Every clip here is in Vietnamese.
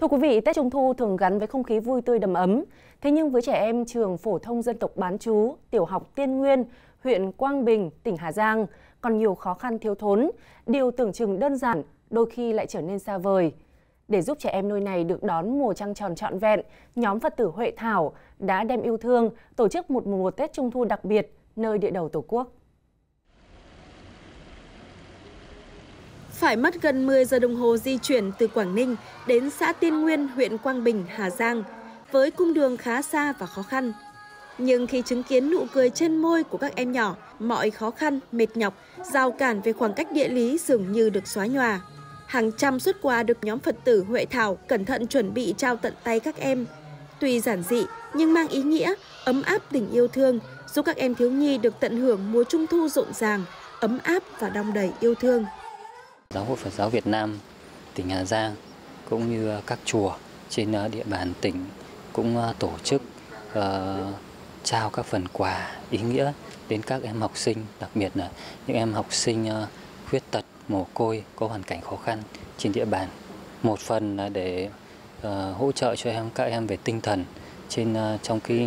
Thưa quý vị, Tết Trung thu thường gắn với không khí vui tươi đầm ấm. Thế nhưng với trẻ em trường phổ thông dân tộc bán trú, tiểu học Tiên Nguyên, huyện Quang Bình, tỉnh Hà Giang còn nhiều khó khăn thiếu thốn, điều tưởng chừng đơn giản đôi khi lại trở nên xa vời. Để giúp trẻ em nơi này được đón mùa trăng tròn trọn vẹn, nhóm Phật tử Huệ Thảo đã đem yêu thương tổ chức một mùa Tết Trung thu đặc biệt nơi địa đầu Tổ quốc. Phải mất gần 10 giờ đồng hồ di chuyển từ Quảng Ninh đến xã Tiên Nguyên, huyện Quang Bình, Hà Giang, với cung đường khá xa và khó khăn. Nhưng khi chứng kiến nụ cười trên môi của các em nhỏ, mọi khó khăn, mệt nhọc, rào cản về khoảng cách địa lý dường như được xóa nhòa. Hàng trăm suất quà được nhóm Phật tử Huệ Thảo cẩn thận chuẩn bị trao tận tay các em. Tuy giản dị nhưng mang ý nghĩa, ấm áp tình yêu thương, giúp các em thiếu nhi được tận hưởng mùa Trung thu rộn ràng, ấm áp và đong đầy yêu thương. Giáo hội Phật giáo Việt Nam, tỉnh Hà Giang cũng như các chùa trên địa bàn tỉnh cũng tổ chức trao các phần quà ý nghĩa đến các em học sinh, đặc biệt là những em học sinh khuyết tật, mồ côi có hoàn cảnh khó khăn trên địa bàn. Một phần là để hỗ trợ cho các em về tinh thần trong cái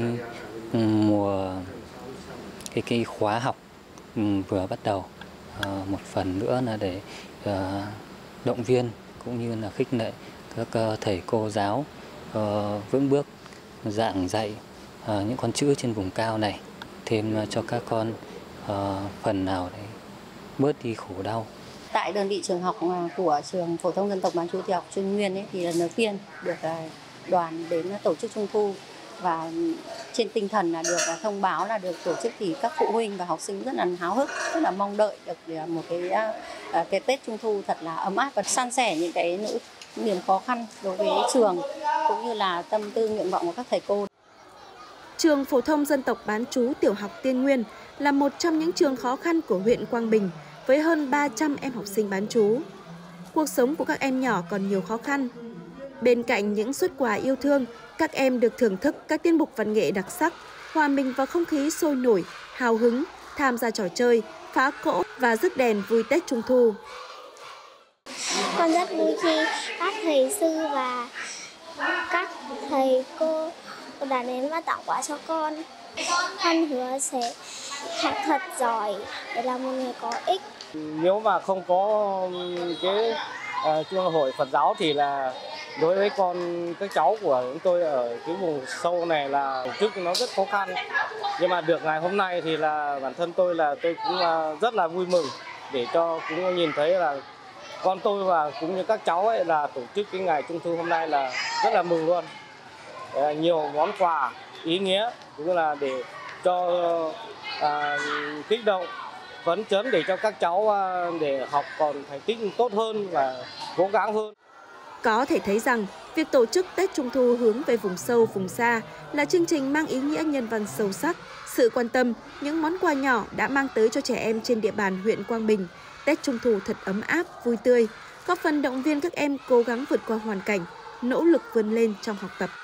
mùa cái khóa học vừa bắt đầu. Một phần nữa là để động viên cũng như là khích lệ các thầy cô giáo vững bước giảng dạy những con chữ trên vùng cao này, thêm cho các con phần nào để bớt đi khổ đau. Tại đơn vị trường học của trường phổ thông dân tộc bán trú tiểu học Tiên Nguyên thì lần đầu tiên được đoàn đến tổ chức Trung thu, và trên tinh thần là được thông báo là được tổ chức thì các phụ huynh và học sinh rất là háo hức, rất là mong đợi được một cái Tết Trung thu thật là ấm áp và san sẻ những cái niềm khó khăn đối với trường cũng như là tâm tư nguyện vọng của các thầy cô. Trường phổ thông dân tộc bán trú tiểu học Tiên Nguyên là một trong những trường khó khăn của huyện Quang Bình với hơn 300 em học sinh bán trú. Cuộc sống của các em nhỏ còn nhiều khó khăn. Bên cạnh những suất quà yêu thương, các em được thưởng thức các tiết mục văn nghệ đặc sắc, hòa mình vào không khí sôi nổi, hào hứng, tham gia trò chơi, phá cỗ và rước đèn vui Tết Trung thu. Con rất vui khi các thầy sư và các thầy cô đã đến và tặng quà cho con. Con hứa sẽ học thật giỏi để làm một người có ích. Nếu mà không có cái Trung hội Phật giáo thì là đối với các cháu của chúng tôi ở cái vùng sâu này là tổ chức nó rất khó khăn. Nhưng mà được ngày hôm nay thì là bản thân tôi cũng rất là vui mừng để cho cũng nhìn thấy là con tôi và cũng như các cháu ấy là tổ chức cái ngày Trung thu hôm nay là rất là mừng luôn. Nhiều món quà ý nghĩa cũng là để cho kích động, phấn chấn để cho các cháu để học còn thành tích tốt hơn và cố gắng hơn. Có thể thấy rằng, việc tổ chức Tết Trung thu hướng về vùng sâu, vùng xa là chương trình mang ý nghĩa nhân văn sâu sắc. Sự quan tâm, những món quà nhỏ đã mang tới cho trẻ em trên địa bàn huyện Quang Bình Tết Trung thu thật ấm áp, vui tươi, góp phần động viên các em cố gắng vượt qua hoàn cảnh, nỗ lực vươn lên trong học tập.